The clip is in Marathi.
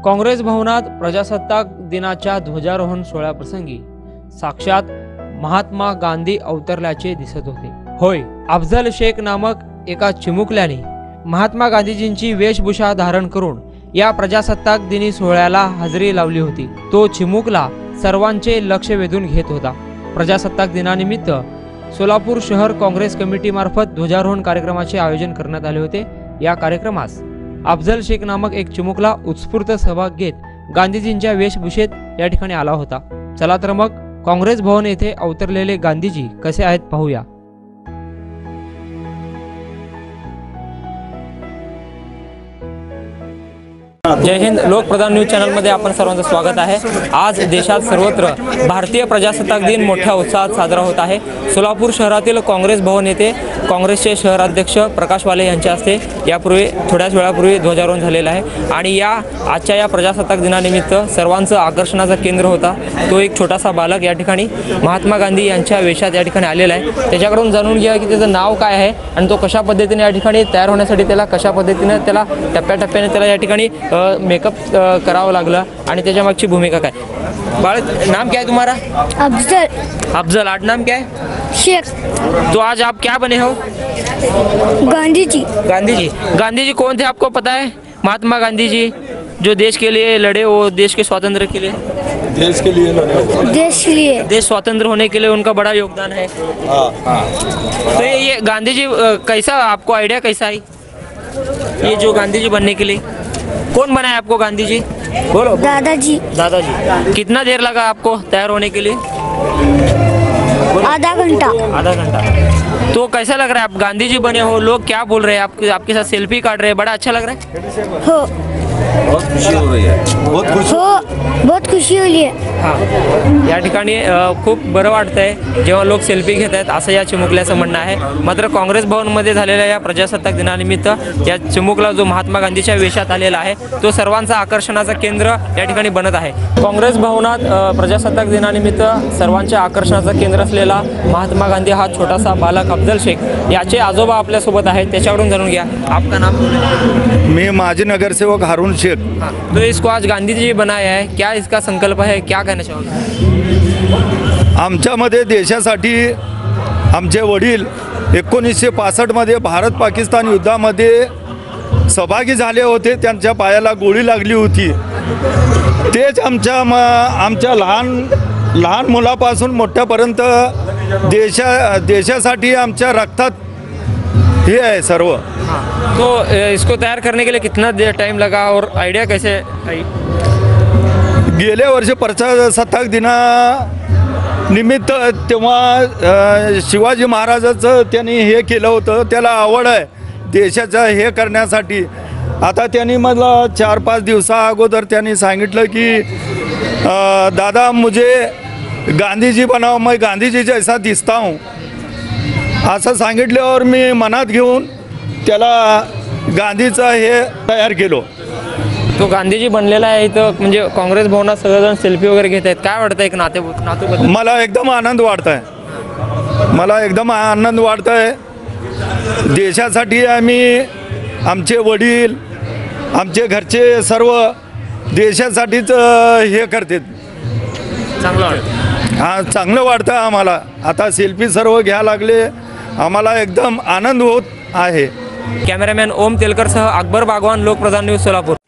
काँग्रेस भवनात प्रजासत्ताक दिनाच्या ध्वजारोहण सोहळ्याप्रसंगी साक्षात महात्मा गांधी अवतरल्याचे दिसत होते। होय, अफजल शेख नामक एका चिमुकल्याने महात्मा गांधीजींची वेशभूषा धारण करून या प्रजासत्ताक दिनी सोहळ्याला हजेरी लावली होती। तो चिमुकला सर्वांचे लक्ष वेधून घेत होता। प्रजासत्ताक दिनानिमित्त सोलापूर शहर काँग्रेस कमिटी मार्फत ध्वजारोहण कार्यक्रमाचे आयोजन करण्यात आले होते। या कार्यक्रमास अफजल शेख नामक एक चिमुकला उत्स्फूर्त सहभाग घेत गांधीजींच्या वेशभूषेत या ठिकाणी आला होता। चला तर मग काँग्रेस भवन येथे अवतरलेले गांधीजी कसे आहेत पाहूया। जय हिंद। लोकप्रधान न्यूज चॅनल मध्ये आपण सर्वांचं स्वागत आहे। आज देशात सर्वत्र भारतीय प्रजासत्ताक दिन मोठ्या उत्साहात साजरा होत आहे। सोलापूर शहरातील काँग्रेस भवन येथे काँग्रेसचे शहराध्यक्ष प्रकाश वाले यांच्या हस्ते यापूर्वी थोड्याच वेळापूर्वी ध्वजारोहण झालेलं आहे आणि आजच्या या प्रजासत्ताक दिनानिमित्त सर्वांचं आकर्षणाचं केंद्र होता तो एक छोटासा बालक या ठिकाणी महात्मा गांधी यांच्या वेशात या ठिकाणी आलेला आहे। त्याच्याकडून जाणून घ्या की त्याचं नाव काय आहे आणि तो कशा पद्धतीने या ठिकाणी तयार होण्यासाठी त्याला कशा पद्धतीने त्याला टप्प्याटप्प्याने त्याला या ठिकाणी मेकअप करावं लागलं आणि त्याच्या मागची भूमिका काय। बाळ, नाम क्या है तुम्हारा? अफजल। अफजल, आठ नाम क्या है? शेख। तो आज आप क्या बने हो? गांधी जी। गांधी जी। गांधी जी कौन थे आपको पता है? महात्मा गांधी जी जो देश के लिए लड़े, वो देश के स्वातंत्र के लिए, देश के लिए देश स्वतंत्र होने के लिए उनका बड़ा योगदान है। तो ये गांधी जी कैसा आपको आइडिया कैसा आई ये जो गांधी जी बनने के लिए? कौन बनाया आपको गांधी जी? बोलो। दादाजी। दादाजी। कितना देर लगा आपको तैयार होने के लिए? आधा घंटा। आधा घंटा। तो कैसा लग रहा है आप गांधी जी बने हो? लोग क्या बोल रहे हैं आपके साथ सेल्फी काट रहे हैं, बड़ा अच्छा लग रहा है? हो, बहुत खुशी हो रही है। बहुत खुशी हो रही है। हां, या ठिकाणी खूप बरं वाटतंय जेव्हा लोक सेल्फी घेत आहेत असं या चिमुकल्याचं म्हणणं आहे। मात्र काँग्रेस भवनमध्ये झालेल्या या प्रजासत्ताक दिनानिमित्त या चिमुकला जो महात्मा गांधीच्या वेशात आलेला आहे तो सर्वांचा आकर्षणाचं केंद्र या ठिकाणी बनत आहे। काँग्रेस भवनात प्रजासत्ताक दिनानिमित्त सर्वांच्या आकर्षणाचं केंद्र असलेला महात्मा गांधी हा छोटासा बालक अफजल शेख याचे आजोबा आपल्यासोबत आहेत, त्याच्याकडून जाणून घ्या। आपका नाम? मैं माजी नगरसेवक हारून शेख। तो इसको आज गांधी जी बनाया है, क्या इसका संकल्प है, क्या कहना चाहोगे? आमच्यामध्ये देशासाठी आमचे वडील 1965 मध्ये भारत पाकिस्तान युद्धामध्ये सहभागी झाले होते। त्यांच्या पायाला गोळी लागली होती। तेच आमच्या लहान मुलापासून मोठ्यापर्यंत देशासाठी आमच्या रक्तात हे आहे सर्व। तो इसको तैयार करने के लिए कितना देर टाइम लगा और आइडिया कैसे आई? गेल्या वर्षी प्रजासत्ताक दिना निमित्त तेव्हा शिवाजी महाराजाचं त्यांनी हे केलं होतं, त्याला आवड आहे देशाचं हे करण्यासाठी। आता त्यांनी मला 4-5 दिवसा अगोदर त्यांनी सांगितलं की दादा मुझे गांधीजी बनाओ, मैं गांधीजी जैसा दिसता हूँ असं सांगितल्यावर मी मनात घेऊन त्याला गांधीचं हे तयार केलं। तो गांधीजी बनलेला आहे इथं, म्हणजे काँग्रेस भवनात सगळेजण सेल्फी वगैरे घेत आहेत, काय वाटतं एक नातू? मला एकदम आनंद वाटतंय, मला एकदम आनंद वाटतंय। देशासाठी आम्ही आमचे वडील आमचे घरचे सर्व देशासाठीच हे करतात। चांगलं वाटतं। हां, चांगलं वाटतं आम्हाला। आता सेल्फी सर्व घ्यायला लागले, आम्हाला एकदम आनंद होत आहे। कॅमेरामॅन ओम तेलकर सह अकबर बागवान, लोकप्रधान न्यूज, सोलापूर।